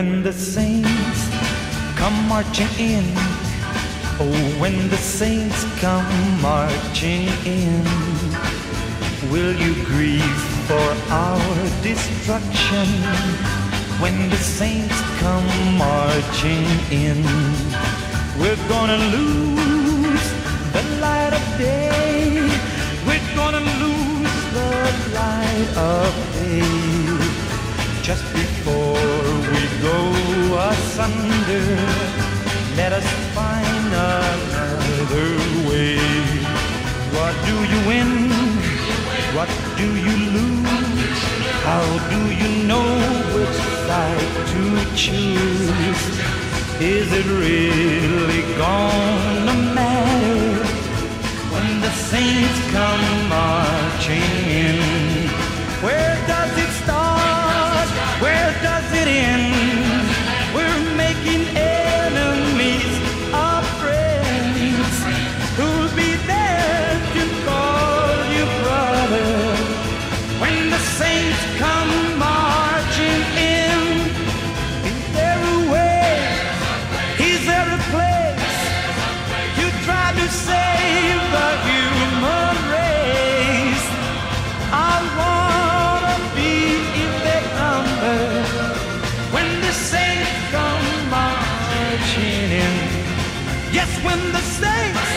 when the saints come marching in. Oh, when the saints come marching in. Will you grieve for our destruction? When the saints come marching in, we're gonna lose the light of day. We're gonna lose the light of day. Just before we go asunder, let us find another way. What do you win? What do you lose? How do you know which side to choose? Is it really gonna matter when the saints come marching in? Where does it start? Where does it end? We're making enemies of friends. Who'll be there to call you brother when the saints come marching in? Is there a way? Is there a place you try to save the human race? I wanna be in their number when the saints come marching in. Yes, when the saints